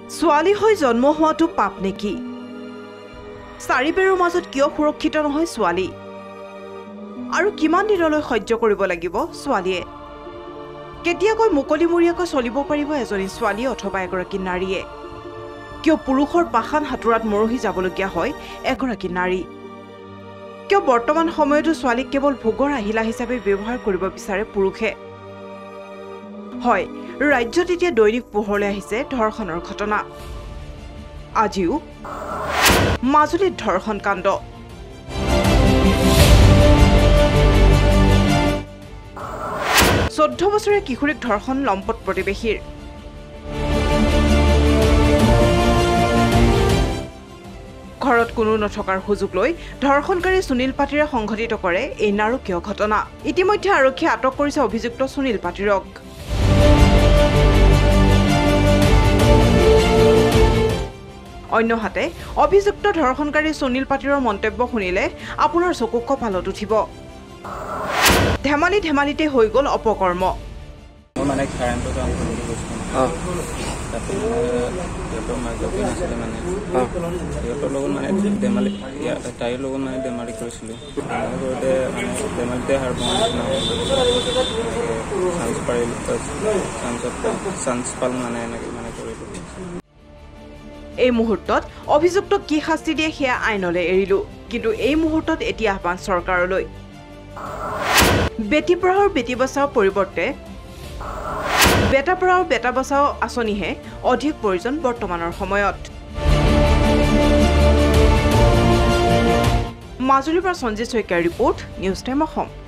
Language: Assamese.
ছোৱালী হৈ জন্ম হোৱাটো পাপ নেকি? চাৰিবেৰৰ মাজত কিয় সুৰক্ষিত নহয় ছোৱালী? আৰু কিমান দিনলৈ সহ্য কৰিব লাগিব ছোৱালীয়ে? কেতিয়াকৈ মুকলিমূৰীয়াকৈ চলিব পাৰিব এজনী ছোৱালী অথবা এগৰাকী নাৰীয়ে? কিয় পুৰুষৰ পাষাণ হাতোৰাত মৰহি যাবলগীয়া হয় এগৰাকী নাৰী? কিয় বৰ্তমান সময়তো ছোৱালীক কেৱল ভোগৰ আহিলা হিচাপে ব্যৱহাৰ কৰিব বিচাৰে পুৰুষে? হয়, ৰাজ্যত এতিয়া দৈনিক পোহৰলৈ আহিছে ধৰ্ষণৰ ঘটনা। আজিও মাজুলীত ধৰ্ষণ কাণ্ড। চৈধ্য বছৰীয়া কিশোৰীক ধৰ্ষণ লম্পট প্ৰতিবেশীৰ। ঘৰত কোনো নথকাৰ সুযোগ লৈ ধৰ্ষণকাৰী সুনীল পাটিৰে সংঘটিত কৰে এই নাৰকীয় ঘটনা। ইতিমধ্যে আৰক্ষীয়ে আটক কৰিছে অভিযুক্ত সুনীল পাটিৰক। অন্যহাতে অভিযুক্ত ধৰ্ষণকাৰী সুনীল পাটিৰৰ মন্তব্য শুনিলে আপোনাৰ চকু কপালত উঠিব। ধেমালি ধেমালিতে হৈ গ'ল অপকৰ্ম। এই মুহূৰ্তত অভিযুক্তক কি শাস্তি দিয়ে সেয়া আইনলৈ এৰিলো, কিন্তু এই মুহূৰ্তত এতিয়া আহ্বান চৰকাৰলৈ। বেটি পঢ়াও বেটি বচাও পৰিৱৰ্তে বেটা পঢ়াও বেটা বচাও আঁচনিহে অধিক প্ৰয়োজন বৰ্তমানৰ সময়ত। মাজুলীৰ পৰা সঞ্জিত শইকীয়াৰ ৰিপৰ্ট, নিউজ টাইম অসম।